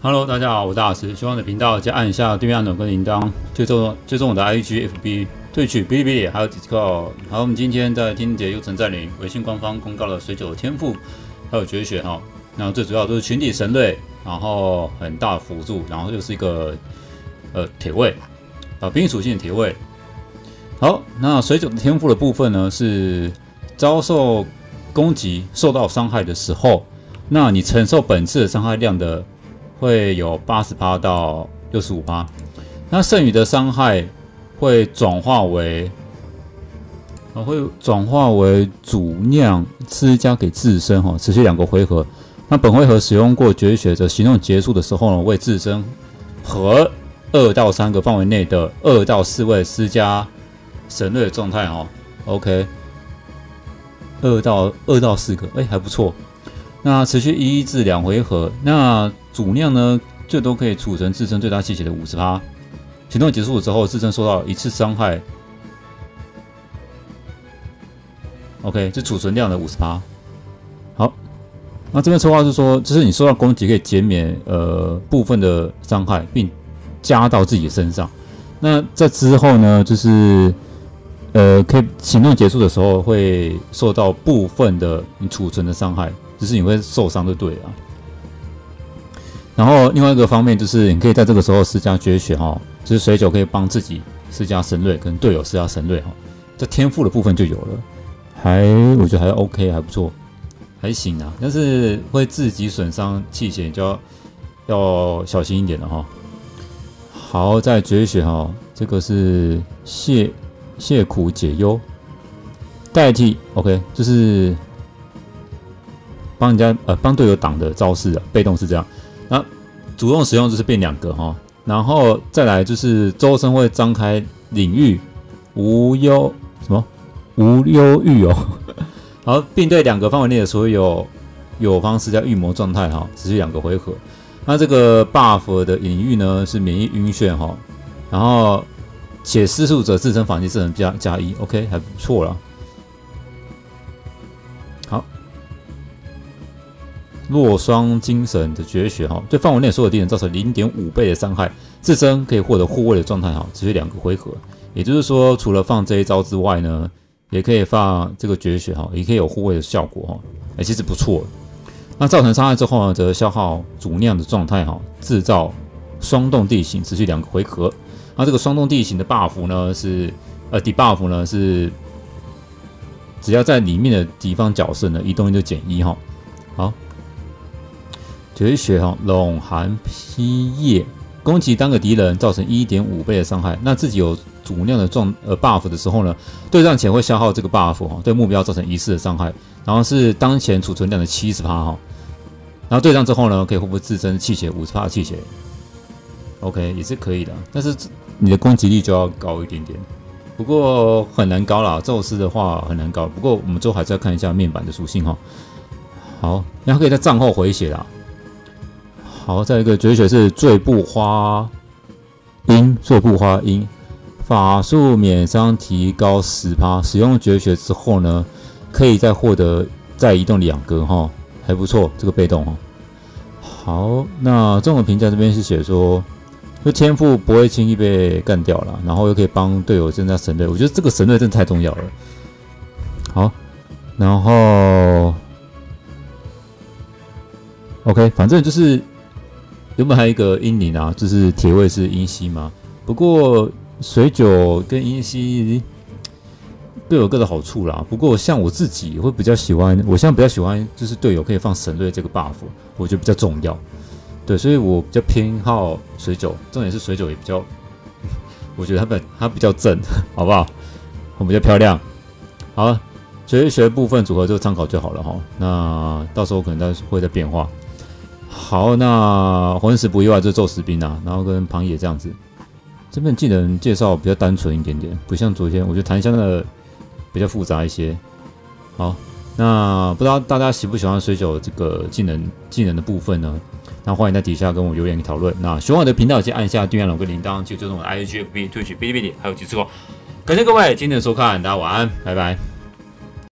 Hello， 大家好，我是大师。希望我的频道加按一下对面按钮跟铃铛，追踪我的 IG、FB、Twitch、哔哩哔哩还有 Discord。好，我们今天在听节又城占领，微信官方公告了水酒的天赋，还有绝学哈。那最主要都是群体神类，然后很大的辅助，然后又是一个铁卫兵属性的铁卫。好，那水酒的天赋的部分呢，是遭受攻击受到伤害的时候，那你承受本次的伤害量的会有80%到65%，那剩余的伤害会转化为主酿施加给自身哈，持续2个回合。那本回合使用过绝学的行动结束的时候呢，为自身和2到3个范围内的2到4位施加神类的状态哈。OK， 2到4个，还不错。那持续1至2回合，那主酿呢最多可以储存自身最大气血的50%。行动结束之后，自身受到1次伤害。OK， 这储存量的50%。好，那这边策划是说，就是你受到攻击可以减免部分的伤害，并加到自己的身上。那在之后呢，就是可以行动结束的时候会受到部分的你储存的伤害，就是你会受伤就对了。然后另外一个方面就是你可以在这个时候施加绝学哈，就是水酒可以帮自己施加神锐，跟队友施加神锐哈，这天赋的部分就有了，我觉得还 OK， 还不错，还行啊，但是会自己损伤气血，就要小心一点了哈。好，再绝学哈，这个是泻苦解忧，代替 OK， 就是帮人家帮队友挡的招式啊，被动是这样。那主动使用就是变2个哈，然后再来就是周身会张开领域，无忧郁哦。好，并对2个范围内的所有方施加预谋状态哈，持续2个回合。那这个 buff 的领域呢是免疫晕眩哈，然后且施术者自身反击智能加1 ，OK 还不错啦。好。落霜精神的绝学哈，对范围内所有敌人造成 0.5 倍的伤害，自身可以获得护卫的状态哈，持续2个回合。也就是说，除了放这一招之外呢，也可以放这个绝学哈，也可以有护卫的效果哈，其实不错。那造成伤害之后呢，则消耗主酿的状态哈，制造霜冻地形，持续2个回合。那这个霜冻地形的 buff 呢是debuff 呢是只要在里面的敌方角色呢移动就减1哈。好。绝学哈，冷寒披叶，攻击单个敌人造成 1.5 倍的伤害。那自己有主酿的buff 的时候呢，对战前会消耗这个 buff 哈，对目标造成1次的伤害。然后是当前储存量的 70% 哈。然后对战之后呢，可以恢复自身气血 50% 的气血。OK 也是可以的，但是你的攻击力就要高一点点。不过很难高啦，宙斯的话很难高。不过我们最后还是要看一下面板的属性哈。好，那它可以在战后回血啦。好，再一个绝学是醉步花音，法术免伤提高10%。使用绝学之后呢，可以再获得再移动2个哈，还不错，这个被动哈。好，那综合评价这边是写说，就天赋不会轻易被干掉了，然后又可以帮队友增加神锐，我觉得这个神锐真的太重要了。好，然后 OK， 反正就是。原本还有一个阴灵啊，就是铁卫是阴息嘛。不过水酒跟阴息各有各的好处啦。不过像我自己会比较喜欢，我现在比较喜欢就是队友可以放神锐这个 buff， 我觉得比较重要。对，所以我比较偏好水酒。重点是水酒也比较，我觉得它比较正，好不好？我比较漂亮。好，绝学部分组合就参考就好了哈。那到时候可能会再变化。好，那魂使不意外就是宙斯兵啊，然后跟庞野这样子。这边技能介绍比较单纯一点点，不像昨天，我觉得檀香的比较复杂一些。好，那不知道大家喜不喜欢水酒这个技能的部分呢？那欢迎在底下跟我留言讨论。那喜欢我的频道，记得按下订阅跟铃铛，记得追踪我的 IG、FB、Twitch、哔哩哔哩还有Discord。感谢各位今天的收看，大家晚安，拜拜。